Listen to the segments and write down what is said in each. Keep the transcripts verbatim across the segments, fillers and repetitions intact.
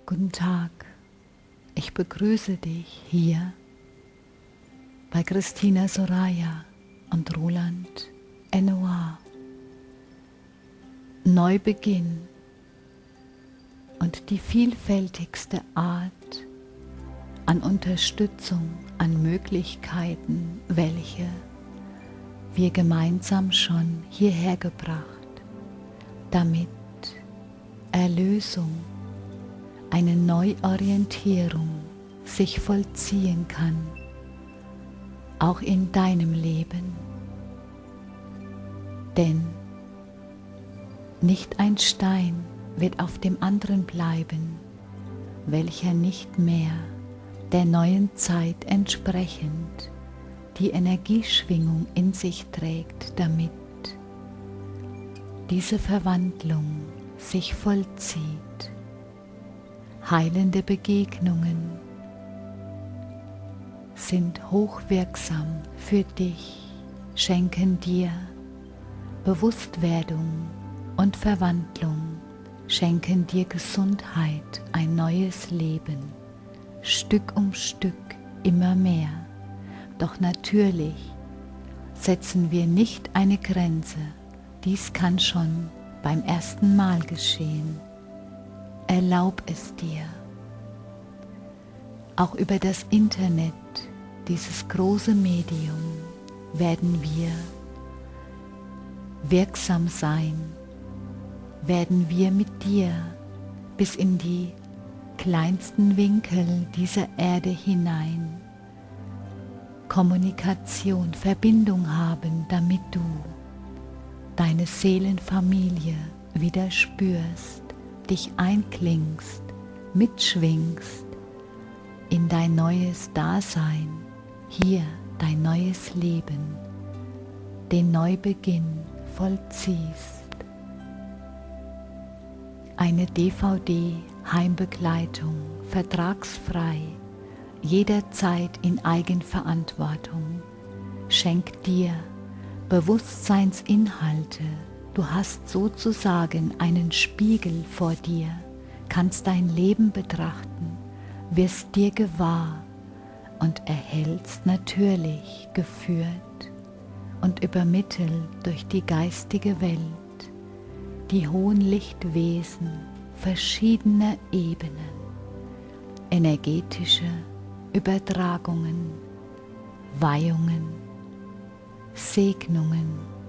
Guten Tag, ich begrüße dich hier bei Christina Soraya und Roland Enoir. Neubeginn und die vielfältigste Art an Unterstützung, an Möglichkeiten, welche wir gemeinsam schon hierher gebracht, damit Erlösung, eine Neuorientierung sich vollziehen kann, auch in deinem Leben. Denn nicht ein Stein wird auf dem anderen bleiben, welcher nicht mehr der neuen Zeit entsprechend die Energieschwingung in sich trägt, damit diese Verwandlung sich vollzieht. Heilende Begegnungen sind hochwirksam für dich, schenken dir Bewusstwerdung und Verwandlung, schenken dir Gesundheit, ein neues Leben, Stück um Stück immer mehr. Doch natürlich setzen wir nicht eine Grenze, dies kann schon beim ersten Mal geschehen. Erlaub es dir. Auch über das Internet, dieses große Medium, werden wir wirksam sein, werden wir mit dir bis in die kleinsten Winkel dieser Erde hinein Kommunikation, Verbindung haben, damit du deine Seelenfamilie wieder spürst, dich einklingst, mitschwingst in dein neues Dasein, hier dein neues Leben, den Neubeginn vollziehst. Eine D V D Heimbegleitung, vertragsfrei, jederzeit in Eigenverantwortung, schenkt dir Bewusstseinsinhalte. Du hast sozusagen einen Spiegel vor dir, kannst dein Leben betrachten, wirst dir gewahr und erhältst natürlich geführt und übermittelt durch die geistige Welt die hohen Lichtwesen verschiedener Ebenen, energetische Übertragungen, Weihungen, Segnungen,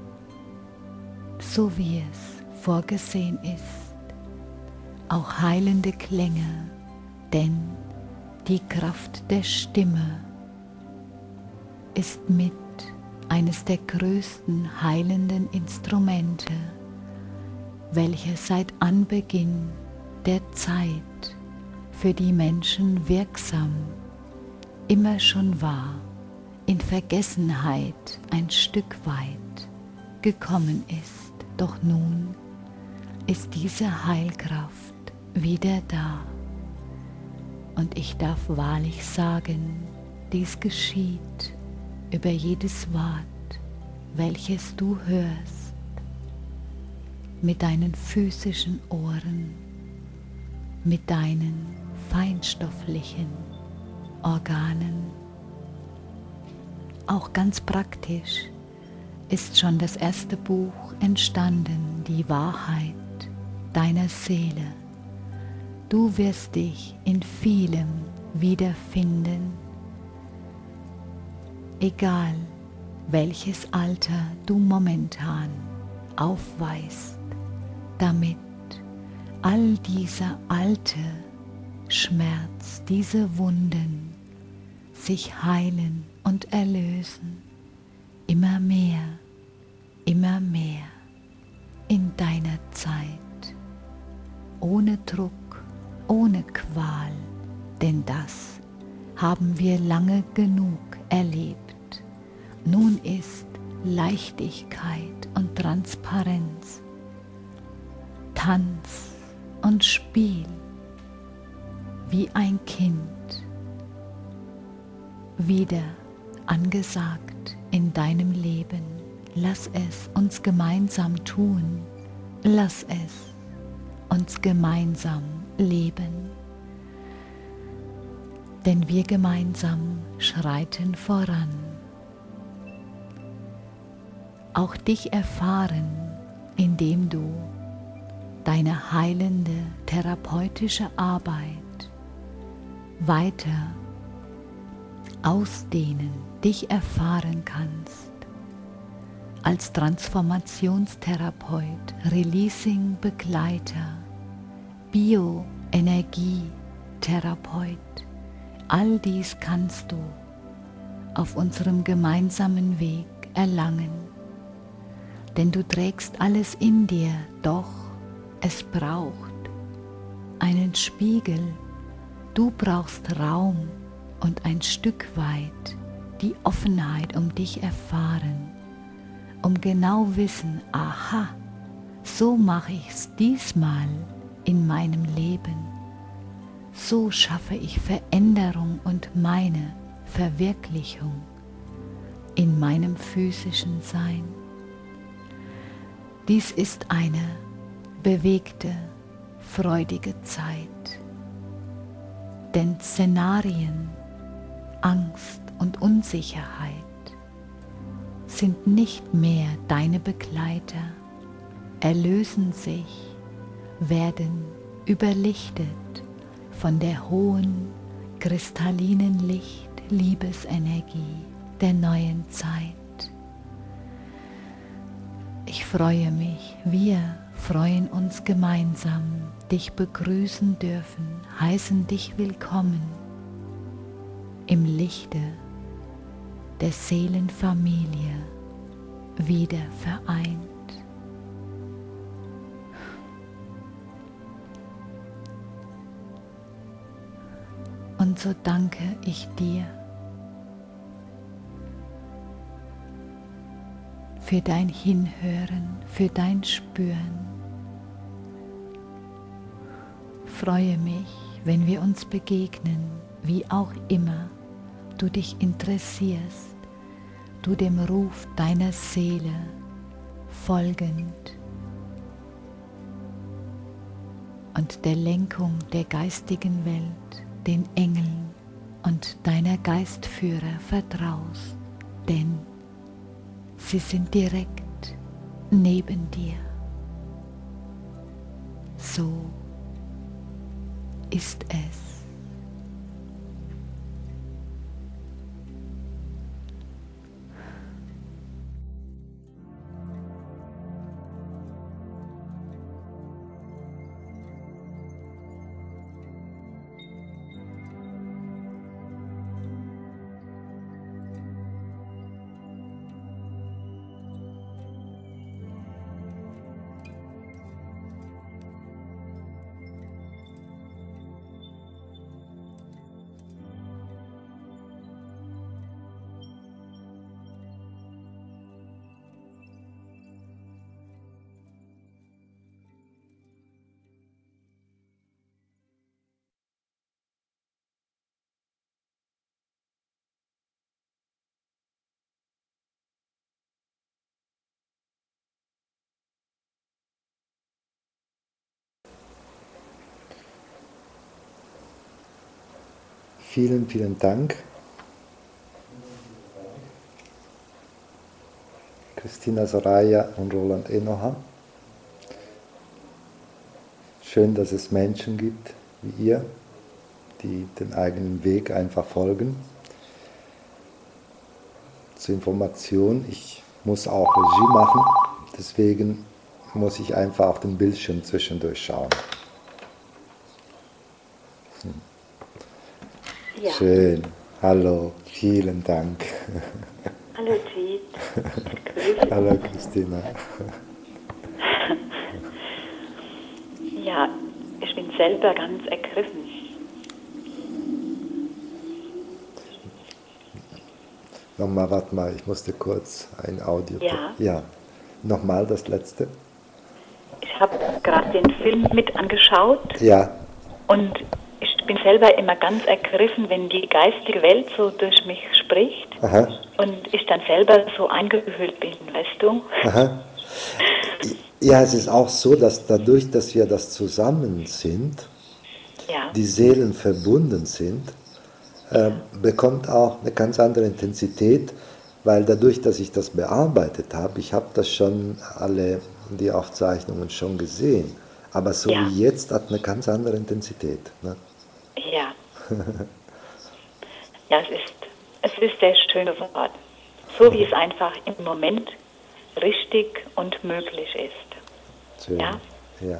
so wie es vorgesehen ist, auch heilende Klänge, denn die Kraft der Stimme ist mit eines der größten heilenden Instrumente, welches seit Anbeginn der Zeit für die Menschen wirksam immer schon war, in Vergessenheit ein Stück weit gekommen ist. Doch nun ist diese Heilkraft wieder da. Und ich darf wahrlich sagen, dies geschieht über jedes Wort, welches du hörst, mit deinen physischen Ohren, mit deinen feinstofflichen Organen. Auch ganz praktisch ist schon das erste Buch entstanden, die Wahrheit deiner Seele. Du wirst dich in vielem wiederfinden, egal welches Alter du momentan aufweist, damit all dieser alte Schmerz, diese Wunden sich heilen und erlösen, immer mehr, immer mehr in deiner Zeit, ohne Druck, ohne Qual, denn das haben wir lange genug erlebt. Nun ist Leichtigkeit und Transparenz, Tanz und Spiel wie ein Kind wieder angesagt in deinem Leben. Lass es uns gemeinsam tun, lass es uns gemeinsam leben. denn wir gemeinsam schreiten voran. Auch dich erfahren, indem du deine heilende, therapeutische Arbeit weiter ausdehnen, dich erfahren kannst als Transformationstherapeut, Releasing-Begleiter, Bioenergietherapeut. All dies kannst du auf unserem gemeinsamen Weg erlangen, denn du trägst alles in dir, doch es braucht einen Spiegel. Du brauchst Raum und ein Stück weit die Offenheit, um dich erfahren, um genau wissen, aha, so mache ich es diesmal in meinem Leben. So schaffe ich Veränderung und meine Verwirklichung in meinem physischen Sein. Dies ist eine bewegte, freudige Zeit, denn Szenarien, Angst und Unsicherheit sind nicht mehr deine Begleiter, erlösen sich, werden überlichtet von der hohen, kristallinen Licht-Liebesenergie der neuen Zeit. Ich freue mich, wir freuen uns gemeinsam, dich begrüßen dürfen, heißen dich willkommen im Lichte der Seelenfamilie wieder vereint. Und so danke ich dir für dein Hinhören, für dein Spüren. Freue mich, wenn wir uns begegnen, wie auch immer du dich interessierst, du dem Ruf deiner Seele folgend und der Lenkung der geistigen Welt, den Engeln und deiner Geistführer vertraust, denn sie sind direkt neben dir. So ist es. Vielen, vielen Dank, Christina Soraya und Roland Enoha. Schön, dass es Menschen gibt wie ihr, die den eigenen Weg einfach folgen. Zur Information, ich muss auch Regie machen, deswegen muss ich einfach auf den Bildschirm zwischendurch schauen. Hm. Ja. Schön. Hallo, vielen Dank. Hallo Jeet. Hallo Christina. Ja, ich bin selber ganz ergriffen. Nochmal, warte mal, ich musste kurz ein Audio... Ja. Ja. Nochmal das letzte. Ich habe gerade den Film mit angeschaut. Ja. Und ich bin selber immer ganz ergriffen, wenn die geistige Welt so durch mich spricht. Aha. Und ich dann selber so eingehüllt bin, weißt du? Aha. Ja, es ist auch so, dass dadurch, dass wir das zusammen sind, ja. die Seelen verbunden sind, äh, bekommt auch eine ganz andere Intensität, weil dadurch, dass ich das bearbeitet habe, ich habe das schon alle, die Aufzeichnungen schon gesehen, aber so Ja. wie jetzt hat eine ganz andere Intensität. Ne? Ja. Ja, es ist, es ist sehr schön geworden. So wie es einfach im Moment richtig und möglich ist. Schön. Ja. Ja.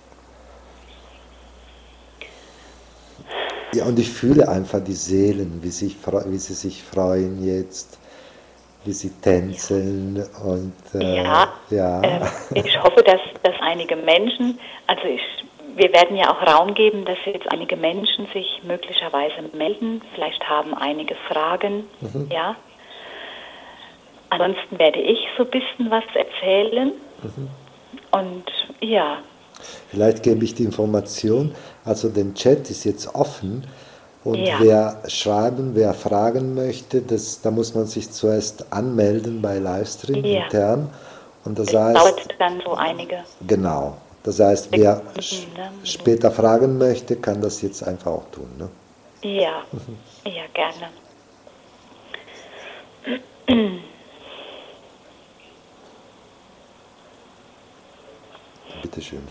Ja, und ich fühle einfach die Seelen, wie, sich, wie sie sich freuen jetzt, wie sie tänzeln und äh, Ja, ja. Ähm, ich hoffe, dass, dass einige Menschen, also ich, wir werden ja auch Raum geben, dass jetzt einige Menschen sich möglicherweise melden, vielleicht haben einige Fragen, Mhm. ja. Ansonsten werde ich so ein bisschen was erzählen Mhm. und ja. Vielleicht gebe ich die Information, also der Chat ist jetzt offen und Ja. wer schreiben, wer fragen möchte, das, da muss man sich zuerst anmelden bei Livestream Ja. intern und das Es heißt, dauert dann so einige. genau, das heißt, wer Sekunden, sch- ne? später fragen möchte, kann das jetzt einfach auch tun. Ne? Ja, ja, gerne. Bitte schön.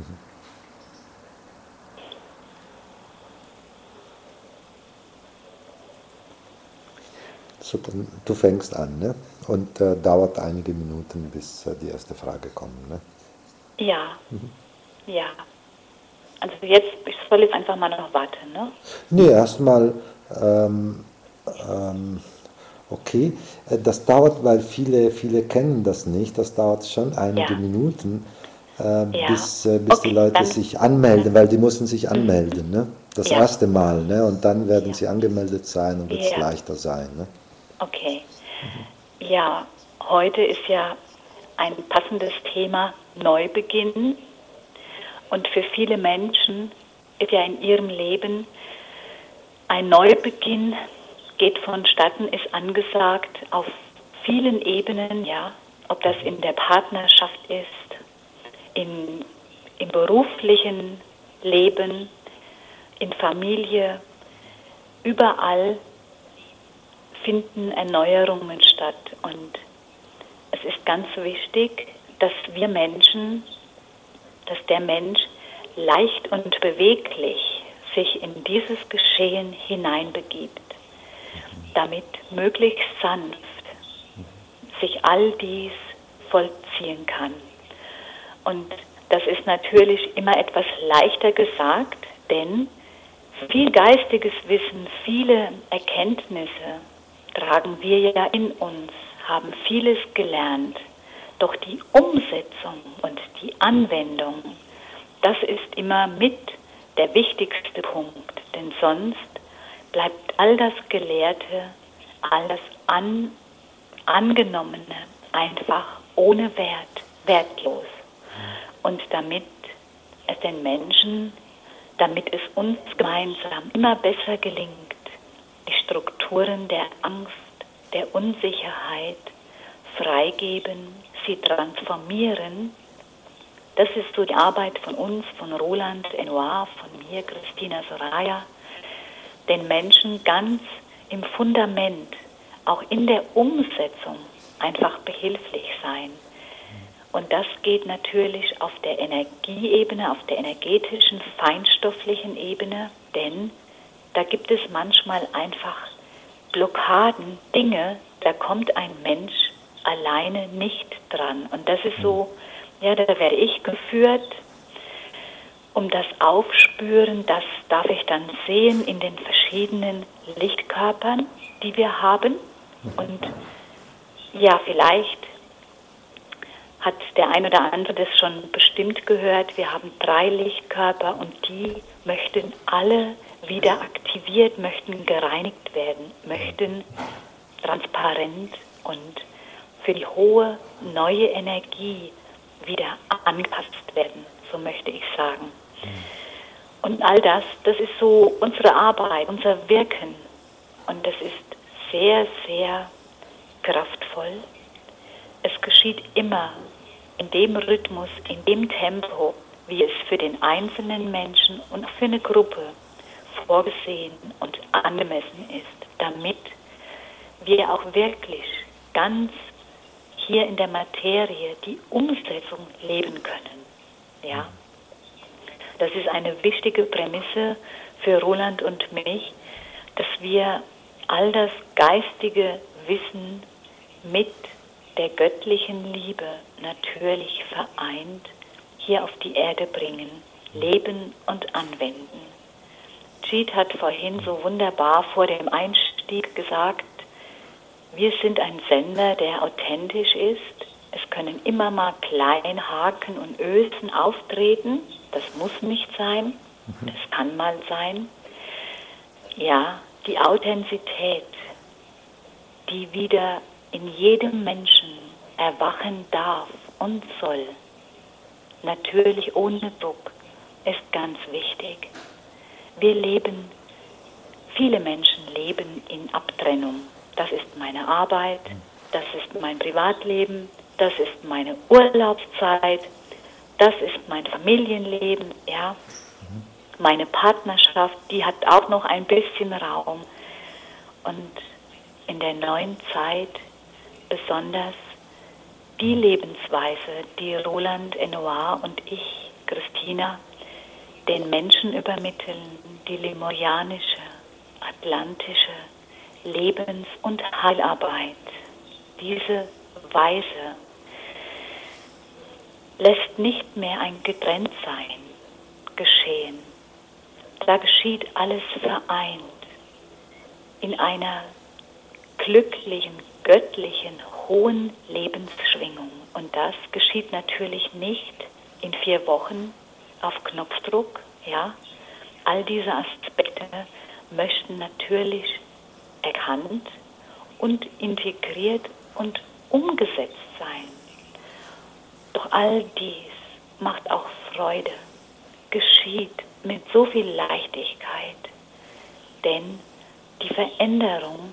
So, dann, du fängst an, ne? Und äh, dauert einige Minuten, bis äh, die erste Frage kommt, ne? Ja, ja. Also jetzt, ich soll jetzt einfach mal noch warten, ne? Nee, erstmal, ähm, ähm, okay, Äh, das dauert, weil viele, viele kennen das nicht, das dauert schon einige Ja. Minuten, äh, Ja. bis, äh, bis die Okay, Leute dann- sich anmelden, weil die müssen sich anmelden, ne? Das Ja. erste Mal, ne? Und dann werden Ja. sie angemeldet sein und wird es Ja. leichter sein, ne? Okay. Ja, heute ist ja ein passendes Thema Neubeginn. Und für viele Menschen ist ja in ihrem Leben ein Neubeginn, geht vonstatten, ist angesagt auf vielen Ebenen, ja. Ob das in der Partnerschaft ist, in, im beruflichen Leben, in Familie, überall finden Erneuerungen statt. Und es ist ganz wichtig, dass wir Menschen, dass der Mensch leicht und beweglich sich in dieses Geschehen hineinbegibt, damit möglichst sanft sich all dies vollziehen kann. Und das ist natürlich immer etwas leichter gesagt, denn viel geistiges Wissen, viele Erkenntnisse tragen wir ja in uns, haben vieles gelernt. Doch die Umsetzung und die Anwendung, das ist immer mit der wichtigste Punkt. Denn sonst bleibt all das Gelehrte, all das An Angenommene einfach ohne Wert, wertlos. Und damit es den Menschen, damit es uns gemeinsam immer besser gelingt, die Strukturen der Angst, der Unsicherheit freigeben, sie transformieren. Das ist so die Arbeit von uns, von Roland Enoir, von mir, Christina Soraya, den Menschen ganz im Fundament, auch in der Umsetzung einfach behilflich sein. Und das geht natürlich auf der Energieebene, auf der energetischen, feinstofflichen Ebene, denn da gibt es manchmal einfach Blockaden, Dinge, da kommt ein Mensch alleine nicht dran. Und das ist so, ja, da werde ich geführt, um das Aufspüren, das darf ich dann sehen in den verschiedenen Lichtkörpern, die wir haben. Und ja, vielleicht hat der ein oder andere das schon bestimmt gehört. Wir haben drei Lichtkörper und die möchten alle wieder aktiviert, möchten gereinigt werden, möchten transparent und für die hohe neue Energie wieder angepasst werden, so möchte ich sagen. Und all das, das ist so unsere Arbeit, unser Wirken. Und das ist sehr, sehr kraftvoll. Es geschieht immer in dem Rhythmus, in dem Tempo, wie es für den einzelnen Menschen und für eine Gruppe vorgesehen und angemessen ist, damit wir auch wirklich ganz hier in der Materie die Umsetzung leben können. Ja? Das ist eine wichtige Prämisse für Roland und mich, dass wir all das geistige Wissen mit der göttlichen Liebe natürlich vereint hier auf die Erde bringen, leben und anwenden. Jeet hat vorhin so wunderbar vor dem Einstieg gesagt, wir sind ein Sender, der authentisch ist. Es können immer mal kleine Haken und Ösen auftreten. Das muss nicht sein. Das kann mal sein. Ja, die Authentizität, die wieder in jedem Menschen erwachen darf und soll, natürlich ohne Druck, ist ganz wichtig. Wir leben, viele Menschen leben in Abtrennung. Das ist meine Arbeit, das ist mein Privatleben, das ist meine Urlaubszeit, das ist mein Familienleben, ja. Meine Partnerschaft, die hat auch noch ein bisschen Raum. Und in der neuen Zeit besonders die Lebensweise, die Roland Enoir und ich, Christina, den Menschen übermitteln, die lemurianische, atlantische Lebens- und Heilarbeit. Diese Weise lässt nicht mehr ein Getrenntsein geschehen. Da geschieht alles vereint in einer glücklichen, göttlichen, hohen Lebensschwingung. Und das geschieht natürlich nicht in vier Wochen auf Knopfdruck. Ja? All diese Aspekte möchten natürlich erkannt und integriert und umgesetzt sein. Doch all dies macht auch Freude, geschieht mit so viel Leichtigkeit, denn die Veränderung,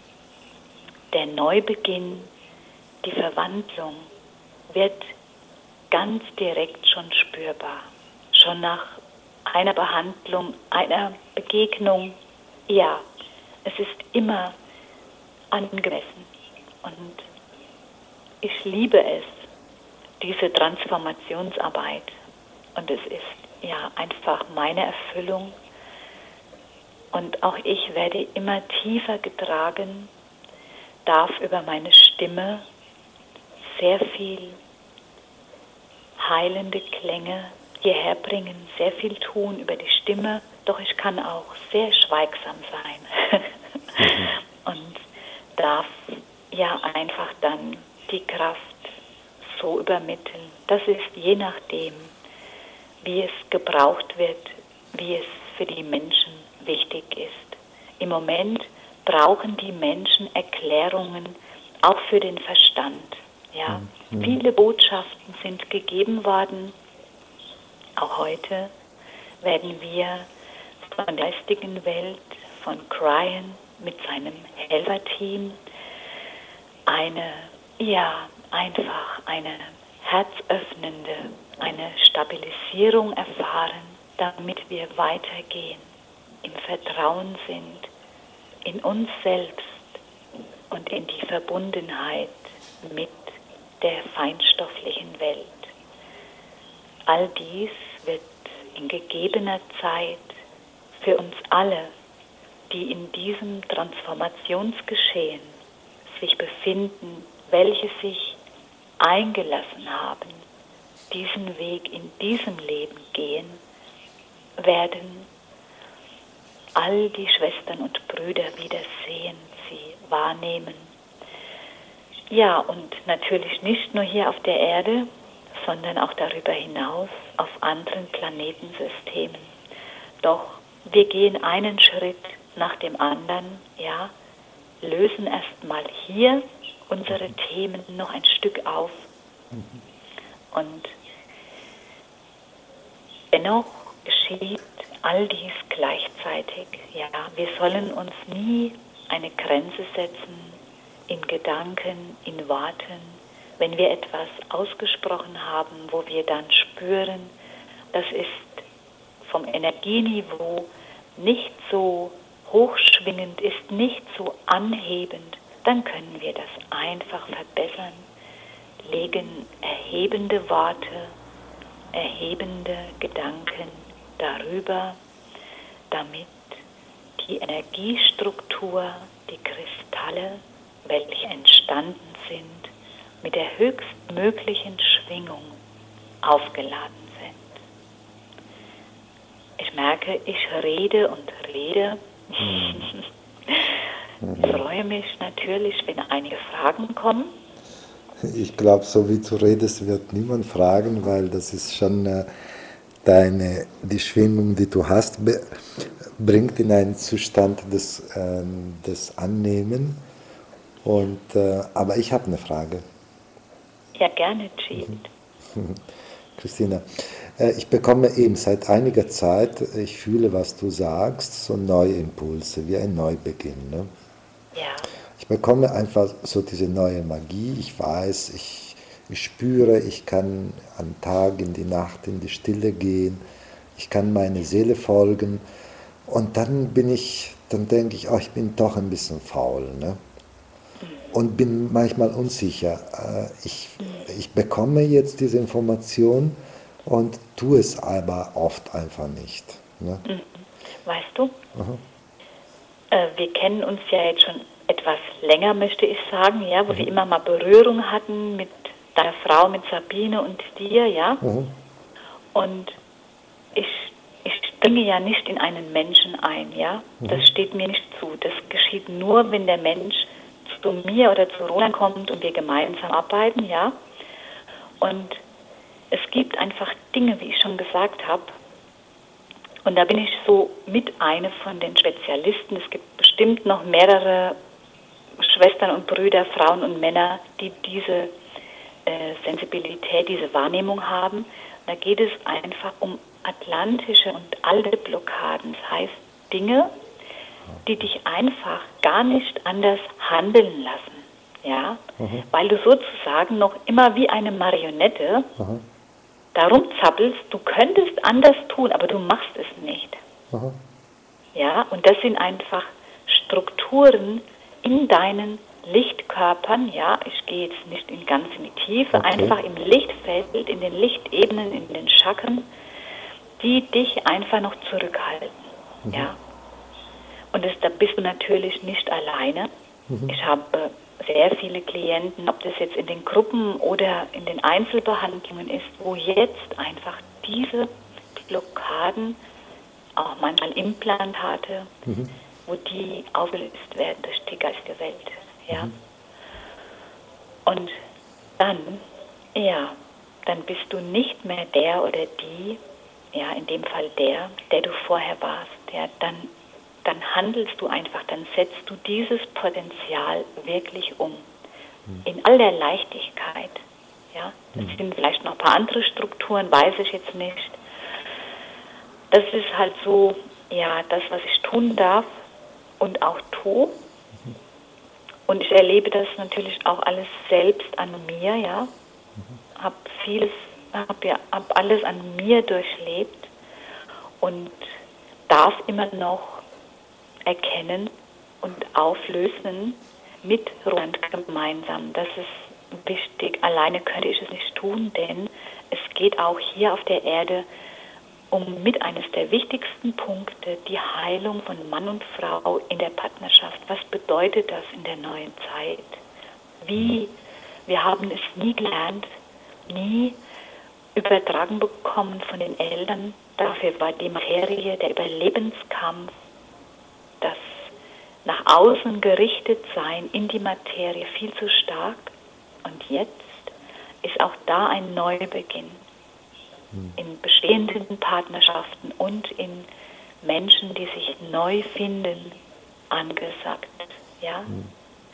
der Neubeginn, die Verwandlung wird ganz direkt schon spürbar, schon nach einer Behandlung, einer Begegnung. Ja, es ist immer angemessen und ich liebe es, diese Transformationsarbeit, und es ist ja einfach meine Erfüllung und auch ich werde immer tiefer getragen, darf über meine Stimme sehr viel heilende Klänge hierher bringen, sehr viel tun über die Stimme, doch ich kann auch sehr schweigsam sein und darf ja einfach dann die Kraft so übermitteln. Das ist je nachdem, wie es gebraucht wird, wie es für die Menschen wichtig ist. Im Moment brauchen die Menschen Erklärungen, auch für den Verstand. Ja? Mhm. Viele Botschaften sind gegeben worden. Auch heute werden wir von der geistigen Welt, von Cryan mit seinem Helferteam eine, ja, einfach eine herzöffnende, eine Stabilisierung erfahren, damit wir weitergehen, im Vertrauen sind, in uns selbst und in die Verbundenheit mit der feinstofflichen Welt. All dies wird in gegebener Zeit für uns alle, die in diesem Transformationsgeschehen sich befinden, welche sich eingelassen haben, diesen Weg in diesem Leben gehen, werden all die Schwestern und Brüder wiedersehen, sie wahrnehmen. Ja, und natürlich nicht nur hier auf der Erde, sondern auch darüber hinaus auf anderen Planetensystemen. Doch wir gehen einen Schritt nach dem anderen, ja, lösen erstmal hier unsere Themen noch ein Stück auf. Und dennoch geschieht all dies gleichzeitig. Ja, wir sollen uns nie eine Grenze setzen in Gedanken, in Worten, wenn wir etwas ausgesprochen haben, wo wir dann spüren, das ist vom Energieniveau nicht so hochschwingend ist, nicht so anhebend, dann können wir das einfach verbessern, legen erhebende Worte, erhebende Gedanken darüber, damit die Energiestruktur, die Kristalle, welche entstanden sind, mit der höchstmöglichen Schwingung aufgeladen sind. Ich merke, ich rede und rede. Ich freue mich natürlich, wenn einige Fragen kommen. Ich glaube, so wie du redest, wird niemand fragen, weil das ist schon äh, deine, die Schwingung, die du hast, be, bringt in einen Zustand des, äh, des Annehmen. Und, äh, aber ich habe eine Frage. Ja, gerne, Jeet. Christina, äh, ich bekomme eben seit einiger Zeit, ich fühle, was du sagst, so neue Impulse, wie ein Neubeginn. Ne? Ja. Ich bekomme einfach so diese neue Magie. Ich weiß, ich, ich spüre, ich kann am Tag, in die Nacht, in die Stille gehen. Ich kann meine Seele folgen. Und dann bin ich, dann denke ich, oh, ich bin doch ein bisschen faul. Ne? Und bin manchmal unsicher. Ich, ich bekomme jetzt diese Information und tue es aber oft einfach nicht. Ne? Weißt du, äh, wir kennen uns ja jetzt schon etwas länger, möchte ich sagen, ja, wo mhm. wir immer mal Berührung hatten mit deiner Frau, mit Sabine und dir, ja. Mhm. Und ich, ich dringe ja nicht in einen Menschen ein, ja. Mhm. Das steht mir nicht zu. Das geschieht nur, wenn der Mensch zu mir oder zu Roland kommt und wir gemeinsam arbeiten, ja. Und es gibt einfach Dinge, wie ich schon gesagt habe. Und da bin ich so mit eine von den Spezialisten. Es gibt bestimmt noch mehrere Schwestern und Brüder, Frauen und Männer, die diese äh, Sensibilität, diese Wahrnehmung haben. Und da geht es einfach um atlantische und alte Blockaden. Das heißt Dinge, die dich einfach gar nicht anders handeln lassen. Ja? Mhm. Weil du sozusagen noch immer wie eine Marionette mhm. darum zappelst, du könntest anders tun, aber du machst es nicht. Mhm. Ja? Und das sind einfach Strukturen in deinen Lichtkörpern, ja, ich gehe jetzt nicht in ganz in die Tiefe, okay. einfach im Lichtfeld, in den Lichtebenen, in den Chakren, die dich einfach noch zurückhalten, mhm. ja. Und das, da bist du natürlich nicht alleine. Mhm. Ich habe sehr viele Klienten, ob das jetzt in den Gruppen oder in den Einzelbehandlungen ist, wo jetzt einfach diese Blockaden, auch manchmal Implantate, mhm. wo die aufgelöst werden durch die geistige Welt. Ja? Mhm. Und dann, ja, dann bist du nicht mehr der oder die, ja, in dem Fall der, der du vorher warst. Ja? Dann, dann handelst du einfach, dann setzt du dieses Potenzial wirklich um. Mhm. In all der Leichtigkeit. Ja? Das mhm. sind vielleicht noch ein paar andere Strukturen, weiß ich jetzt nicht. Das ist halt so, ja, das, was ich tun darf und auch tue. Mhm. Und ich erlebe das natürlich auch alles selbst an mir, ja. Mhm. Habe vieles, habe ja, hab alles an mir durchlebt und darf immer noch erkennen und auflösen mit Roland gemeinsam. Das ist wichtig. Alleine könnte ich es nicht tun, denn es geht auch hier auf der Erde um mit eines der wichtigsten Punkte, die Heilung von Mann und Frau in der Partnerschaft. Was bedeutet das in der neuen Zeit? Wie? Wir haben es nie gelernt, nie übertragen bekommen von den Eltern. Dafür war die Materie, der Überlebenskampf, das nach außen gerichtet sein in die Materie viel zu stark. Und jetzt ist auch da ein Neubeginn. In bestehenden Partnerschaften und in Menschen, die sich neu finden, angesagt. Ja? Mhm.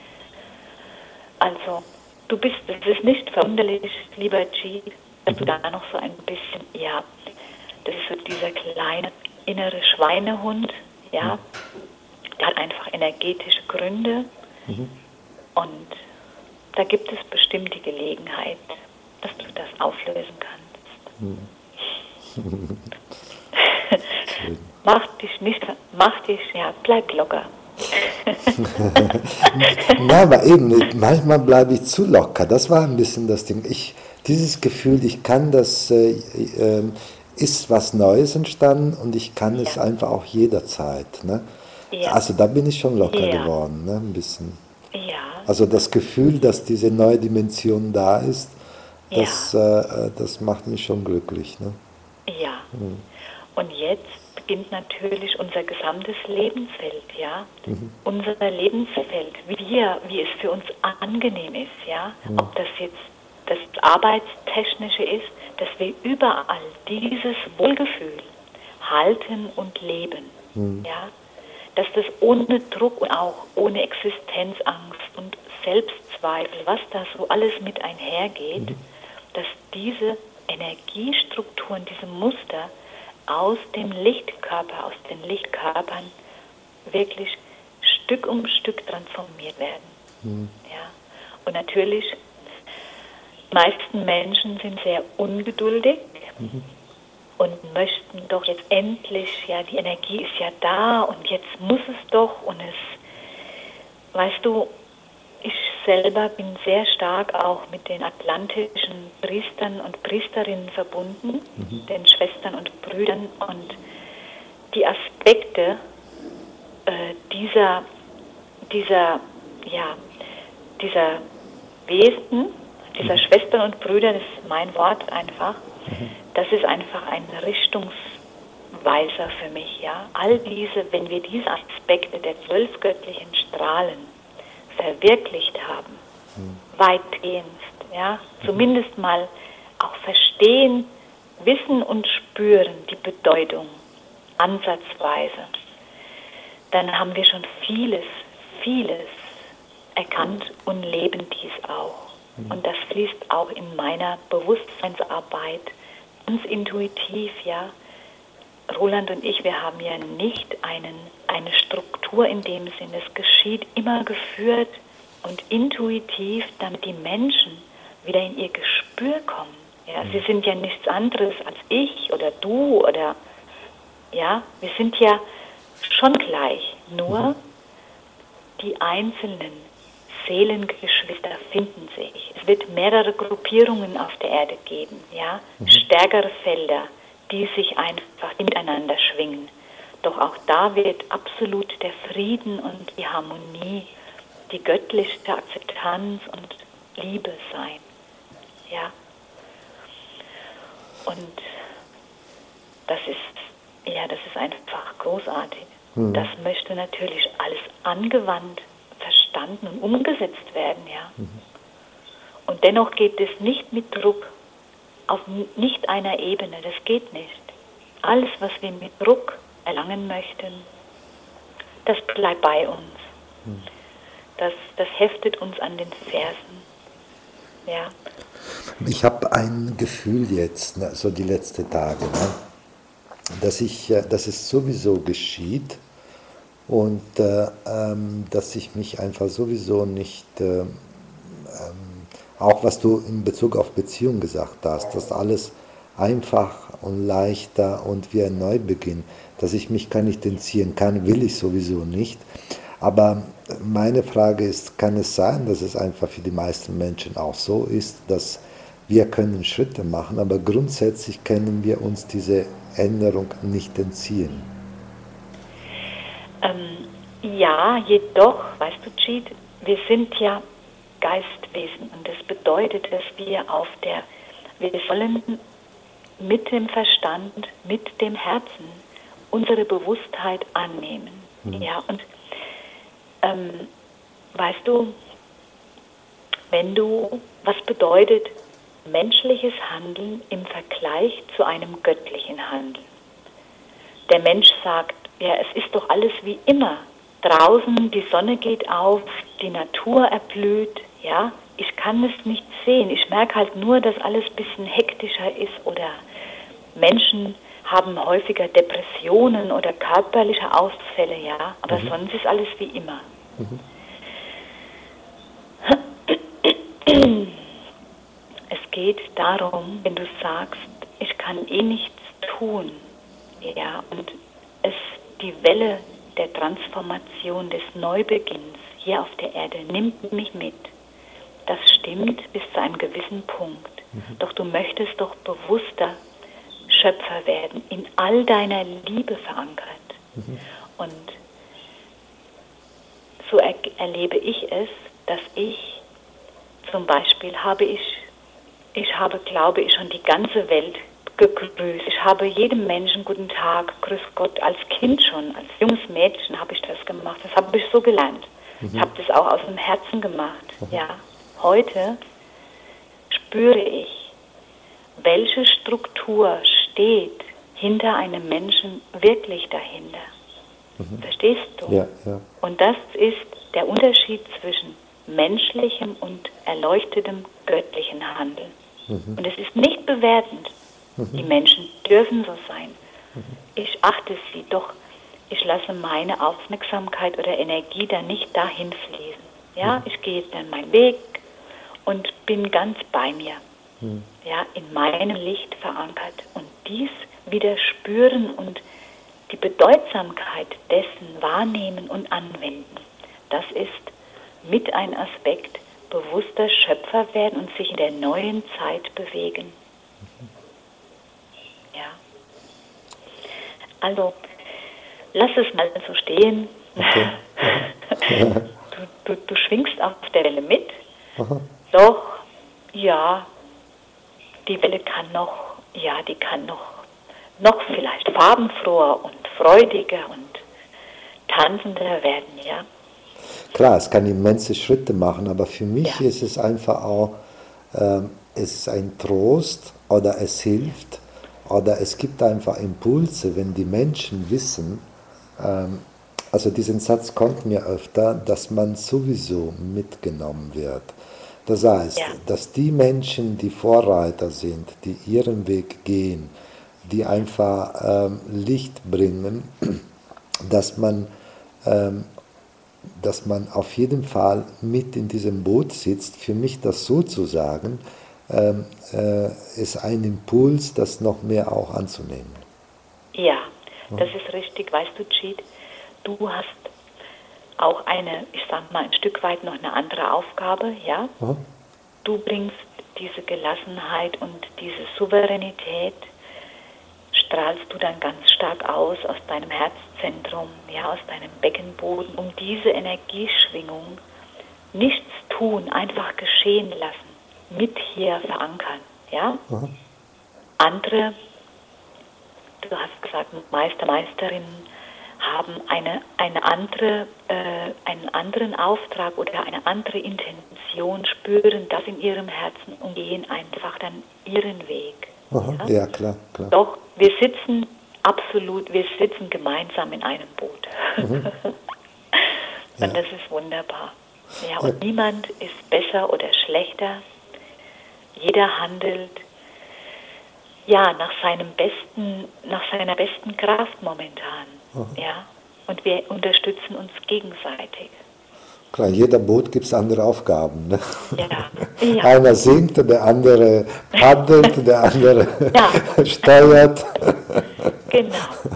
Also, du bist, es ist nicht verwunderlich, lieber G, dass mhm. du da noch so ein bisschen, ja, das ist so dieser kleine innere Schweinehund, ja, mhm. der hat einfach energetische Gründe mhm. und da gibt es bestimmt die Gelegenheit, dass du das auflösen kannst. Schön. Mach dich nicht, mach dich, ja, bleib locker. Na, aber eben, manchmal bleibe ich zu locker. Das war ein bisschen das Ding. Ich, dieses Gefühl, ich kann das, äh, äh, ist was Neues entstanden und ich kann es Ja. einfach auch jederzeit. Ne? Ja. Also da bin ich schon locker Ja. geworden, ne? Ein bisschen. Ja. Also das Gefühl, dass diese neue Dimension da ist, das, Ja. äh, das macht mich schon glücklich. Ne? Ja. Mhm. Und jetzt beginnt natürlich unser gesamtes Lebensfeld, ja. Mhm. Unser Lebensfeld, wie wir, wie es für uns angenehm ist, ja. Mhm. Ob das jetzt das Arbeitstechnische ist, dass wir überall dieses Wohlgefühl halten und leben, mhm. ja. Dass das ohne Druck und auch ohne Existenzangst und Selbstzweifel, was da so alles mit einhergeht, mhm. dass diese Energiestrukturen, diese Muster aus dem Lichtkörper, aus den Lichtkörpern wirklich Stück um Stück transformiert werden. Mhm. Ja. Und natürlich, die meisten Menschen sind sehr ungeduldig mhm. und möchten doch jetzt endlich, ja, die Energie ist ja da und jetzt muss es doch und es, weißt du, ich selber bin sehr stark auch mit den atlantischen Priestern und Priesterinnen verbunden, mhm. den Schwestern und Brüdern, und die Aspekte äh, dieser, dieser, ja, dieser Wesen, dieser mhm. Schwestern und Brüder, das ist mein Wort einfach, mhm. das ist einfach ein Richtungsweiser für mich, ja. All diese, wenn wir diese Aspekte der zwölf göttlichen Strahlen verwirklicht haben, hm. weitgehend, ja, mhm. zumindest mal auch verstehen, wissen und spüren die Bedeutung ansatzweise, dann haben wir schon vieles, vieles erkannt und leben dies auch. Mhm. Und das fließt auch in meiner Bewusstseinsarbeit ganz intuitiv, ja. Roland und ich, wir haben ja nicht einen, eine Struktur in dem Sinne. Es geschieht immer geführt und intuitiv, damit die Menschen wieder in ihr Gespür kommen. Ja, mhm. Sie sind ja nichts anderes als ich oder du oder, ja, wir sind ja schon gleich. Nur mhm. die einzelnen Seelengeschwister finden sich. Es wird mehrere Gruppierungen auf der Erde geben, ja, mhm. stärkere Felder, die sich einfach miteinander schwingen. Doch auch da wird absolut der Frieden und die Harmonie, die göttliche Akzeptanz und Liebe sein. Ja. Und das ist, ja, das ist einfach großartig. Mhm. Das möchte natürlich alles angewandt, verstanden und umgesetzt werden, ja. Mhm. Und dennoch geht es nicht mit Druck, auf nicht einer Ebene, das geht nicht. Alles, was wir mit Druck erlangen möchten, das bleibt bei uns. Hm. Das, das heftet uns an den Fersen. Ja. Ich habe ein Gefühl jetzt, ne, so die letzten Tage, ne, dass, ich, dass es sowieso geschieht und äh, ähm, dass ich mich einfach sowieso nicht... Äh, ähm, Auch was du in Bezug auf Beziehung gesagt hast, dass alles einfach und leichter und wie ein Neubeginn, dass ich mich gar nicht entziehen kann, will ich sowieso nicht. Aber meine Frage ist, kann es sein, dass es einfach für die meisten Menschen auch so ist, dass wir können Schritte machen, aber grundsätzlich können wir uns diese Änderung nicht entziehen? Ähm, ja, jedoch, weißt du, Jeet, wir sind ja Geistwesen und das bedeutet, dass wir auf der, wir sollen mit dem Verstand, mit dem Herzen unsere Bewusstheit annehmen. Mhm. Ja, und ähm, weißt du, wenn du, was bedeutet menschliches Handeln im Vergleich zu einem göttlichen Handeln? Der Mensch sagt, ja, es ist doch alles wie immer. Draußen, die Sonne geht auf, die Natur erblüht, ja, ich kann es nicht sehen. Ich merke halt nur, dass alles ein bisschen hektischer ist oder Menschen haben häufiger Depressionen oder körperliche Ausfälle, ja, aber mhm. sonst ist alles wie immer. Mhm. Es geht darum, wenn du sagst, ich kann eh nichts tun, ja, und es die Welle der Transformation, des Neubeginns hier auf der Erde nimmt mich mit. Das stimmt bis zu einem gewissen Punkt. Mhm. Doch du möchtest doch bewusster Schöpfer werden, in all deiner Liebe verankert. Mhm. Und so er erlebe ich es, dass ich zum Beispiel habe ich, ich habe, glaube ich, schon die ganze Welt gegrüßt. Ich habe jedem Menschen guten Tag, grüß Gott, als Kind schon, als junges Mädchen habe ich das gemacht. Das habe ich so gelernt. Mhm. Ich habe das auch aus dem Herzen gemacht. Mhm. Ja. Heute spüre ich, welche Struktur steht hinter einem Menschen wirklich dahinter. Mhm. Verstehst du? Ja, ja. Und das ist der Unterschied zwischen menschlichem und erleuchtetem göttlichen Handeln. Mhm. Und es ist nicht bewertend. Mhm. Die Menschen dürfen so sein. Mhm. Ich achte sie, doch ich lasse meine Aufmerksamkeit oder Energie dann nicht dahin fließen. Ja, mhm. Ich gehe dann meinen Weg und bin ganz bei mir. Mhm. Ja, in meinem Licht verankert. Und dies wieder spüren und die Bedeutsamkeit dessen wahrnehmen und anwenden. Das ist mit ein Aspekt, bewusster Schöpfer werden und sich in der neuen Zeit bewegen. Ja. Also, lass es mal so stehen. Okay. du, du, du schwingst auf der Welle mit. Aha. Doch, ja, die Welle kann noch, ja, die kann noch, noch vielleicht farbenfroher und freudiger und tanzender werden, ja. Klar, es kann immense Schritte machen, aber für mich ja. ist es einfach auch, ähm, es ist ein Trost oder es hilft oder es gibt einfach Impulse, wenn die Menschen wissen, ähm, also diesen Satz kommt mir öfter, dass man sowieso mitgenommen wird. Das heißt, ja. dass die Menschen, die Vorreiter sind, die ihren Weg gehen, die einfach ähm, Licht bringen, dass man ähm, dass man auf jeden Fall mit in diesem Boot sitzt. Für mich das so zu sagen, ähm, äh, ist ein Impuls, das noch mehr auch anzunehmen. Ja, das ist richtig. Weißt du, Cheat, du hast auch eine, ich sag mal, ein Stück weit noch eine andere Aufgabe, ja? Aha. Du bringst diese Gelassenheit und diese Souveränität, strahlst du dann ganz stark aus, aus deinem Herzzentrum, ja, aus deinem Beckenboden, um diese Energieschwingung, nichts tun, einfach geschehen lassen, mit hier verankern, ja. Mhm. Andere, du hast gesagt, Meister, Meisterinnen haben eine, eine andere, äh, einen anderen Auftrag oder eine andere Intention, spüren das in ihrem Herzen und gehen einfach dann ihren Weg. Aha, ja? ja, klar, klar. Doch, wir sitzen absolut, wir sitzen gemeinsam in einem Boot. Mhm. Und ja. das ist wunderbar. Ja, und ja. niemand ist besser oder schlechter. Jeder handelt ja nach seinem besten, nach seiner besten Kraft momentan. Mhm. Ja, und wir unterstützen uns gegenseitig. Klar, jeder Boot gibt es andere Aufgaben. Ne? Ja. Ja. Einer singt, der andere paddelt, der andere ja. steuert. Genau.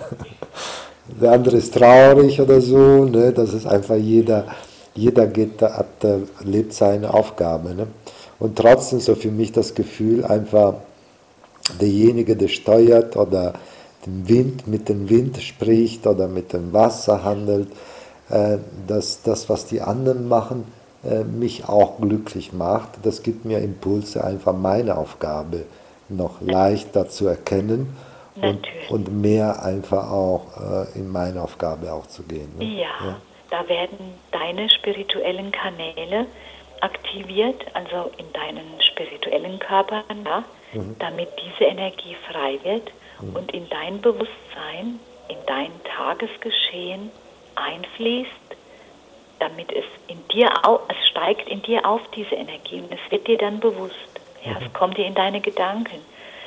Der andere ist traurig oder so. Ne? Das ist einfach jeder, jeder geht, hat, lebt seine Aufgabe. Ne? Und trotzdem so für mich das Gefühl, einfach derjenige, der steuert oder den Wind, mit dem Wind spricht oder mit dem Wasser handelt, dass das, was die anderen machen, mich auch glücklich macht. Das gibt mir Impulse, einfach meine Aufgabe noch leichter zu erkennen und, und mehr einfach auch in meine Aufgabe auch zu gehen. Ne? Ja, ja, da werden deine spirituellen Kanäle aktiviert, also in deinen spirituellen Körper, ja, mhm. damit diese Energie frei wird mhm. und in dein Bewusstsein, in dein Tagesgeschehen einfließt, damit es in dir au es steigt in dir auf, diese Energie, und es wird dir dann bewusst. Ja, mhm. Es kommt dir in deine Gedanken.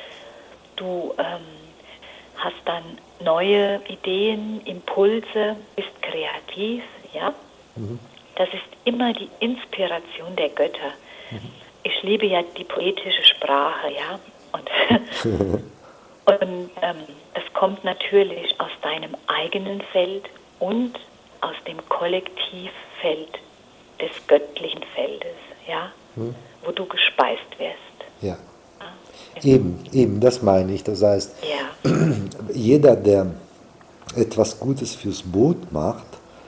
Du ähm, hast dann neue Ideen, Impulse, bist kreativ, ja. Mhm. Das ist immer die Inspiration der Götter. Mhm. Ich liebe ja die poetische Sprache, ja. Und, und ähm, das kommt natürlich aus deinem eigenen Feld und aus dem Kollektivfeld des göttlichen Feldes, ja, hm. wo du gespeist wirst. Ja. ja. Eben, eben, das meine ich. Das heißt, ja. jeder, der etwas Gutes fürs Boot macht,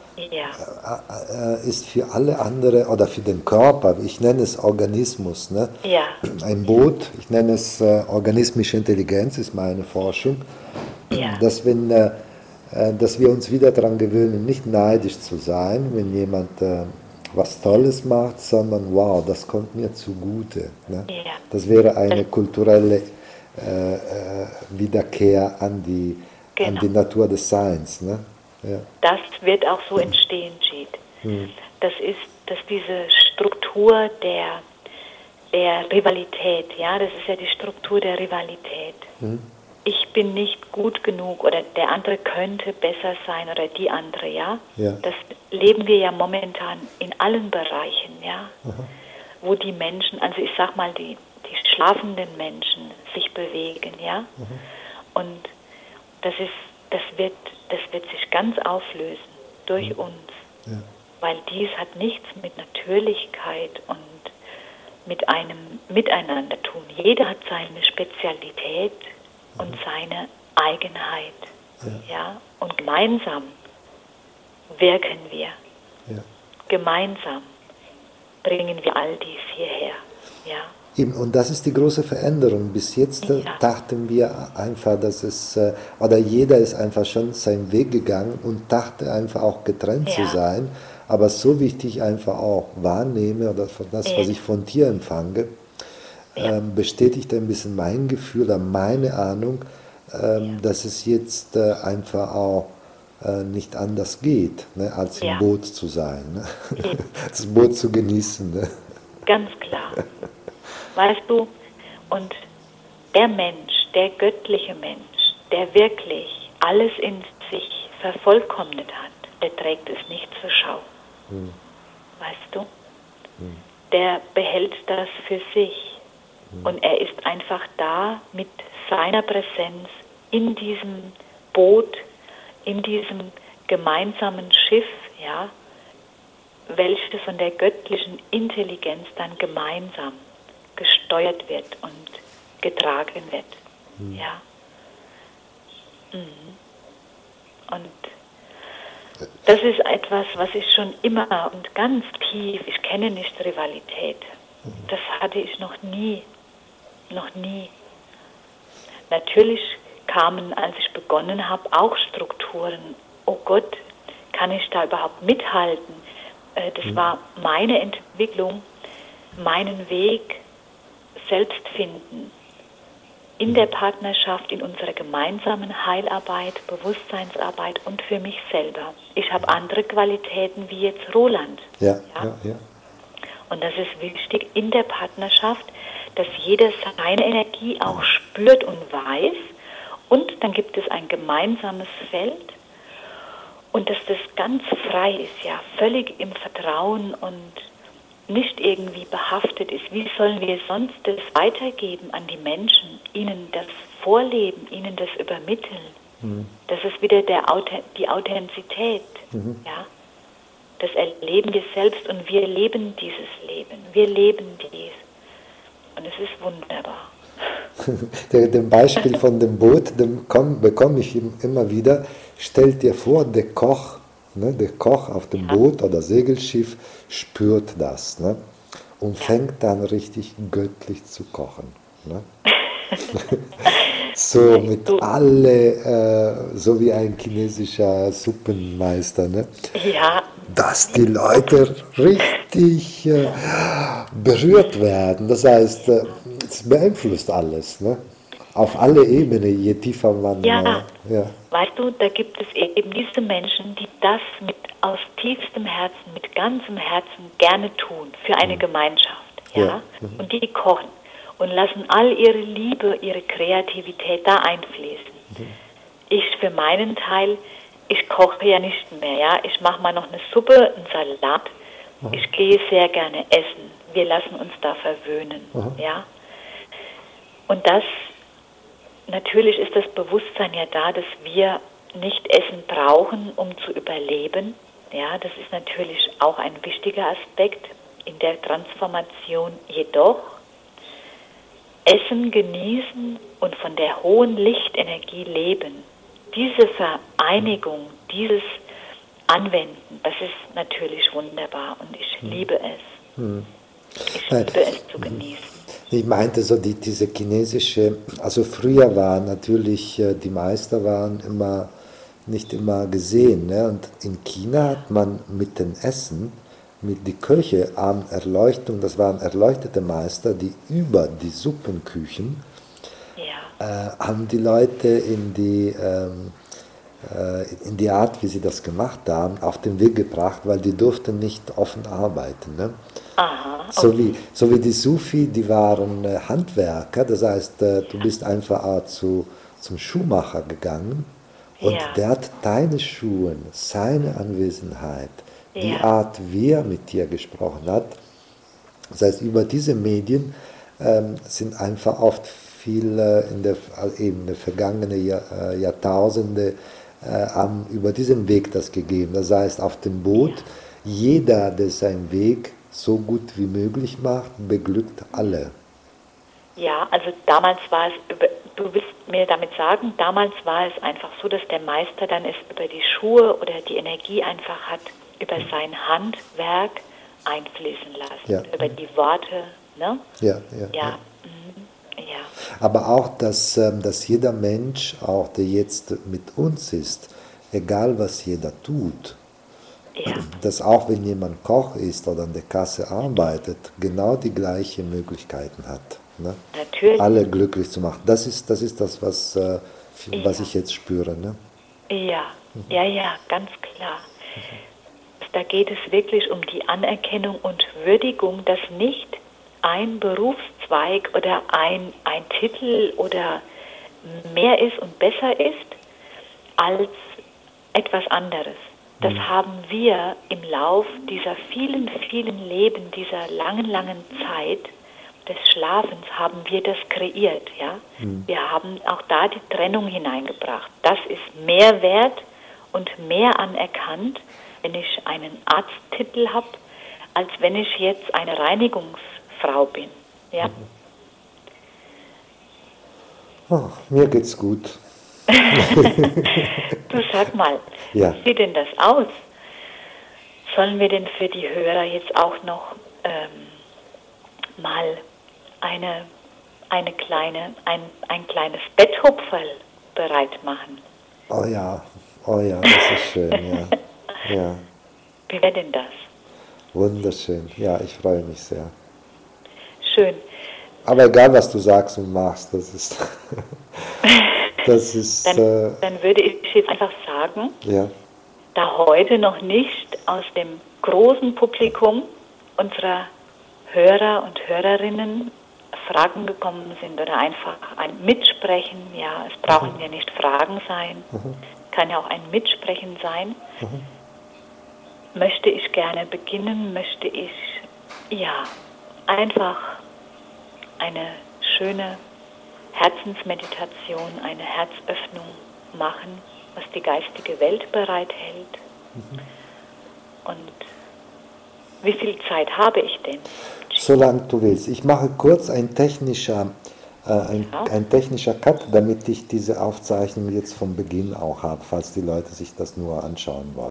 ja. ist für alle andere oder für den Körper, ich nenne es Organismus, ne? Ja. Ein Boot, ich nenne es äh, organismische Intelligenz, ist meine Forschung, ja. dass, wenn, äh, dass wir uns wieder daran gewöhnen, nicht neidisch zu sein, wenn jemand äh, was Tolles macht, sondern wow, das kommt mir zugute. Ne? Ja. Das wäre eine kulturelle äh, äh, Wiederkehr an die, genau. an die Natur des Seins. Ne? Ja. Das wird auch so entstehen, Jit. Hm. Das ist, dass diese Struktur der, der Rivalität, ja, das ist ja die Struktur der Rivalität. Hm. Ich bin nicht gut genug oder der andere könnte besser sein oder die andere, ja. ja. Das leben wir ja momentan in allen Bereichen, ja. Aha. Wo die Menschen, also ich sag mal, die, die schlafenden Menschen sich bewegen, ja. Aha. Und das ist, das wird, das wird sich ganz auflösen durch ja. uns, ja. weil dies hat nichts mit Natürlichkeit und mit einem Miteinander tun. Jeder hat seine Spezialität und seine Eigenheit. Ja. Ja? Und gemeinsam wirken wir. Ja. Gemeinsam bringen wir all dies hierher. Ja. Eben, und das ist die große Veränderung. Bis jetzt ja. dachten wir einfach, dass es, oder jeder ist einfach schon seinen Weg gegangen und dachte einfach auch getrennt ja. zu sein. Aber so wie ich dich einfach auch wahrnehme, oder das, ja. was ich von dir empfange, Ja. Ähm, bestätigt ein bisschen mein Gefühl oder meine Ahnung, ähm, ja. dass es jetzt äh, einfach auch äh, nicht anders geht, ne, als im ja. Boot zu sein, ne? Ja. Das Boot zu genießen. Ne? Ganz klar. Weißt du, und der Mensch, der göttliche Mensch, der wirklich alles in sich vervollkommnet hat, der trägt es nicht zur Schau. Hm. Weißt du? Hm. Der behält das für sich. Und er ist einfach da mit seiner Präsenz in diesem Boot, in diesem gemeinsamen Schiff, ja, welches von der göttlichen Intelligenz dann gemeinsam gesteuert wird und getragen wird. Mhm. Ja. Mhm. Und das ist etwas, was ich schon immer und ganz tief, ich kenne nicht Rivalität. Mhm. Das hatte ich noch nie. Noch nie. Natürlich kamen, als ich begonnen habe, auch Strukturen. Oh Gott, kann ich da überhaupt mithalten? Das mhm. war meine Entwicklung, meinen Weg selbst finden. In mhm. der Partnerschaft, in unserer gemeinsamen Heilarbeit, Bewusstseinsarbeit und für mich selber. Ich habe andere Qualitäten wie jetzt Roland. Ja, ja, ja. ja. Und das ist wichtig in der Partnerschaft, dass jeder seine Energie auch spürt und weiß. Und dann gibt es ein gemeinsames Feld. Und dass das ganz frei ist, ja, völlig im Vertrauen und nicht irgendwie behaftet ist. Wie sollen wir sonst das weitergeben an die Menschen, ihnen das vorleben, ihnen das übermitteln? Mhm. Das ist wieder der, die Authentizität, mhm. ja. Das erleben wir selbst und wir leben dieses Leben. Wir leben dies. Und es ist wunderbar. Dem Beispiel von dem Boot, dem bekomme ich immer wieder. Stell dir vor, der Koch, ne, der Koch auf dem ja. Boot oder Segelschiff spürt das, ne, und ja. fängt dann richtig göttlich zu kochen. Ne? So mit alle, äh, so wie ein chinesischer Suppenmeister, ne? Ja. Dass die Leute richtig äh, berührt werden. Das heißt, äh, es beeinflusst alles, ne? Auf alle Ebenen, je tiefer man... Ja. Äh, ja, weißt du, da gibt es eben diese Menschen, die das mit aus tiefstem Herzen, mit ganzem Herzen gerne tun, für eine mhm. Gemeinschaft, ja, ja. Mhm. Und die kochen und lassen all ihre Liebe, ihre Kreativität da einfließen. Mhm. Ich für meinen Teil, ich koche ja nicht mehr, ja. Ich mache mal noch eine Suppe, einen Salat. Mhm. Ich gehe sehr gerne essen. Wir lassen uns da verwöhnen, mhm. ja. Und das natürlich ist das Bewusstsein ja da, dass wir nicht Essen brauchen, um zu überleben. Ja, das ist natürlich auch ein wichtiger Aspekt in der Transformation. Jedoch Essen genießen und von der hohen Lichtenergie leben, diese Vereinigung, dieses Anwenden, das ist natürlich wunderbar und ich liebe es. Hm. Ich liebe es zu genießen. Ich meinte so die, diese chinesische, also früher waren natürlich, die Meister waren immer, nicht immer gesehen. Ne? Und in China hat man mit dem Essen, mit die Köche an Erleuchtung, das waren erleuchtete Meister, die über die Suppenküchen ja. äh, haben die Leute in die, ähm, äh, in die Art, wie sie das gemacht haben, auf den Weg gebracht, weil die durften nicht offen arbeiten. Ne? Aha, okay. So wie, so wie die Sufi, die waren äh, Handwerker, das heißt, äh, du bist einfach äh, zu, zum Schuhmacher gegangen und ja. der hat deine Schuhe, seine Anwesenheit, die ja. Art, wie er mit dir gesprochen hat, das heißt, über diese Medien ähm, sind einfach oft viele in der, eben in der vergangenen Jahr, äh, Jahrtausende äh, haben über diesen Weg das gegeben. Das heißt, auf dem Boot, ja. jeder, der seinen Weg so gut wie möglich macht, beglückt alle. Ja, also damals war es, über, du willst mir damit sagen, damals war es einfach so, dass der Meister dann es über die Schuhe oder die Energie einfach hat, über sein Handwerk einfließen lassen, ja. über die Worte, ne? Ja, ja. Ja. ja. Mhm. ja. Aber auch, dass, dass jeder Mensch, auch der jetzt mit uns ist, egal was jeder tut, ja. dass auch wenn jemand Koch ist oder an der Kasse arbeitet, genau die gleichen Möglichkeiten hat. Ne? Natürlich. Alle glücklich zu machen. Das ist das, ist das was, äh, was ja. ich jetzt spüre. Ne? Ja, mhm. ja, ja, ganz klar. Mhm. Da geht es wirklich um die Anerkennung und Würdigung, dass nicht ein Berufszweig oder ein, ein Titel oder mehr ist und besser ist als etwas anderes. Das mhm. haben wir im Lauf dieser vielen, vielen Leben, dieser langen, langen Zeit des Schlafens, haben wir das kreiert. Ja? Mhm. Wir haben auch da die Trennung hineingebracht. Das ist mehr wert und mehr anerkannt, wenn ich einen Arzttitel habe, als wenn ich jetzt eine Reinigungsfrau bin. Ja? Mhm. Oh, mir geht's gut. Du sag mal, ja. wie sieht denn das aus? Sollen wir denn für die Hörer jetzt auch noch ähm, mal eine, eine kleine, ein, ein kleines Betthupferl bereit machen? Oh ja, oh ja, das ist schön, ja. ja. Wie wäre denn das? Wunderschön, ja, ich freue mich sehr. Schön. Aber egal, was du sagst und machst, das ist... das ist... Dann, äh, dann würde ich jetzt einfach sagen, ja. da heute noch nicht aus dem großen Publikum unserer Hörer und Hörerinnen Fragen gekommen sind oder einfach ein Mitsprechen, ja, es brauchen mhm. ja nicht Fragen sein, mhm. kann ja auch ein Mitsprechen sein, mhm. möchte ich gerne beginnen, möchte ich, ja, einfach eine schöne Herzensmeditation, eine Herzöffnung machen, was die geistige Welt bereithält. Mhm. Und wie viel Zeit habe ich denn? Solange du willst. Ich mache kurz ein technischer, äh, ein, ja. ein technischer Cut, damit ich diese Aufzeichnung jetzt vom Beginn auch habe, falls die Leute sich das nur anschauen wollen.